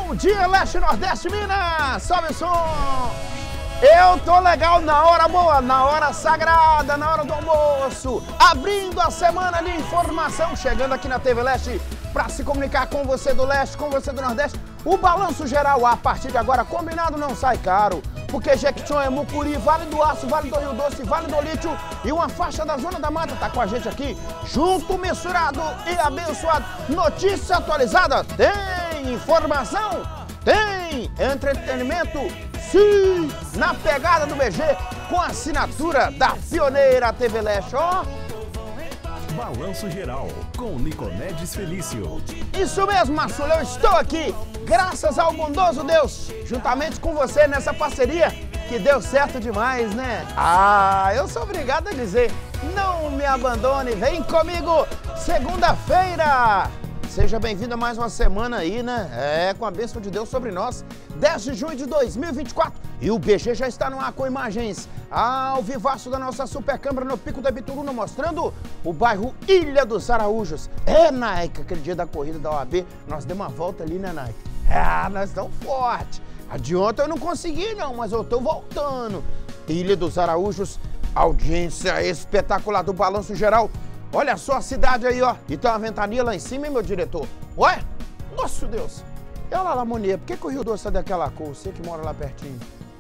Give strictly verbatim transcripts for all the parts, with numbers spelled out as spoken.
Bom dia, Leste, Nordeste, Minas! Sobe o som! Eu tô legal na hora boa, na hora sagrada, na hora do almoço, abrindo a semana de informação, chegando aqui na T V Leste para se comunicar com você do Leste, com você do Nordeste. O balanço geral, a partir de agora, combinado não sai caro, porque Jequitinhonha, Mucuri, Vale do Aço, Vale do Rio Doce, Vale do Lítio e uma faixa da Zona da Mata tá com a gente aqui, junto, misturado e abençoado. Notícia atualizada, tem informação, tem entretenimento, sim, na pegada do B G, com a assinatura da pioneira T V Leste, ó. Balanço Geral, com Nicomedes Felício. Isso mesmo, Marcelo, eu estou aqui, graças ao bondoso Deus, juntamente com você nessa parceria que deu certo demais, né? Ah, eu sou obrigado a dizer, não me abandone, vem comigo, segunda-feira! Seja bem-vindo a mais uma semana aí, né? É, com a bênção de Deus sobre nós. dez de junho de dois mil e vinte e quatro. E o B G já está no ar com imagens ao vivaço da nossa super câmera no Pico da Bituruna, mostrando o bairro Ilha dos Araújos. É, Nike, aquele dia da corrida da O A B, nós demos uma volta ali, né, Nike? Ah, nós estamos fortes. A de ontem eu não consegui, não, mas eu tô voltando. Ilha dos Araújos, audiência espetacular do Balanço Geral. Olha só a cidade aí, ó. E tem uma ventania lá em cima, hein, meu diretor? Ué? Nossa, Deus. E olha lá, Lamonia, por que, que o Rio Doce é daquela cor? Você que mora lá pertinho.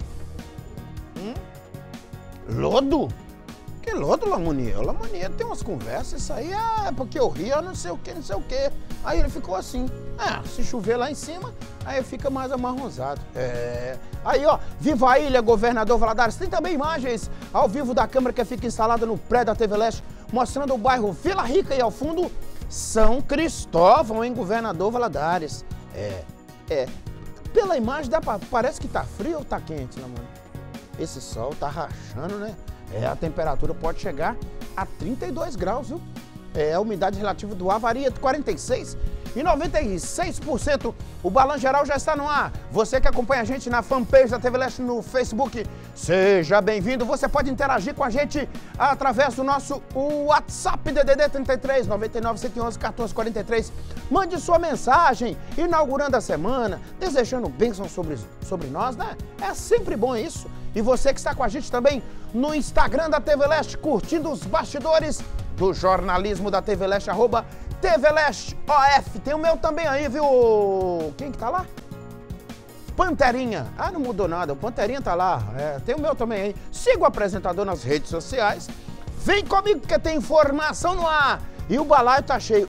Hum? Lodo? Que lodo, Lamonia? O Lamonia tem umas conversas, isso aí é porque o Rio é não sei o que, não sei o que. Aí ele ficou assim. É, se chover lá em cima, aí fica mais amarronzado. É. Aí, ó, viva a ilha, governador Valadares. Tem também imagens ao vivo da câmera que fica instalada no prédio da T V Leste, mostrando o bairro Vila Rica e ao fundo São Cristóvão, em Governador Valadares. É, é. Pela imagem dá pra, parece que tá frio ou tá quente, né, mano? Esse sol tá rachando, né? É, a temperatura pode chegar a trinta e dois graus, viu? É, a umidade relativa do ar varia de quarenta e seis por cento e noventa e seis por cento. O Balanço Geral já está no ar. Você que acompanha a gente na fanpage da T V Leste no Facebook, seja bem-vindo. Você pode interagir com a gente através do nosso WhatsApp D D D trinta e três, noventa e nove, cento e onze, quatorze, quarenta e três. Mande sua mensagem, inaugurando a semana, desejando bênçãos sobre, sobre nós, né? É sempre bom isso. E você que está com a gente também no Instagram da T V Leste, curtindo os bastidores do jornalismo da T V Leste, arroba T V Leste O F. Tem o meu também aí, viu? Quem que tá lá? Panterinha. Ah, não mudou nada, o Panterinha tá lá. É, tem o meu também aí. Siga o apresentador nas redes sociais. Vem comigo que tem informação no ar. E o balaio tá cheio.